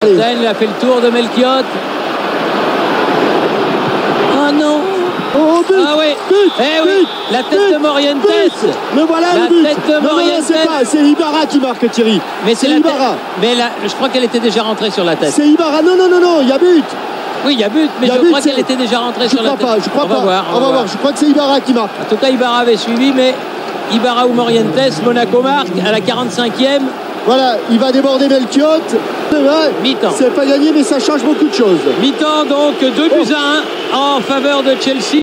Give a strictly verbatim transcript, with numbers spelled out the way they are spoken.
Il a fait le tour de Melchiot. Oh non. Oh, but, ah oui, but, eh oui, but, la tête but, de Morientes. Mais voilà la le but. tête de non, non, Morientes. c'est pas, c'est Ibarra qui marque, Thierry. Mais c'est la Ibarra. tête. Mais là, je crois qu'elle était déjà rentrée sur la tête. C'est Ibarra. Non, non, non, non, il y a but. Oui, il y a but, mais y a je but, crois qu'elle était déjà rentrée je sur la crois tête. Pas, je crois on pas. va voir. On, on va voir. voir. Je crois que c'est Ibarra qui marque. En tout cas, Ibarra avait suivi, mais Ibarra ou Morientes, Monaco marque à la quarante-cinquième. Voilà, il va déborder Melchiot. Ouais, mi-temps. C'est pas gagné, mais ça change beaucoup de choses. Mi-temps, donc deux buts à un en faveur de Chelsea.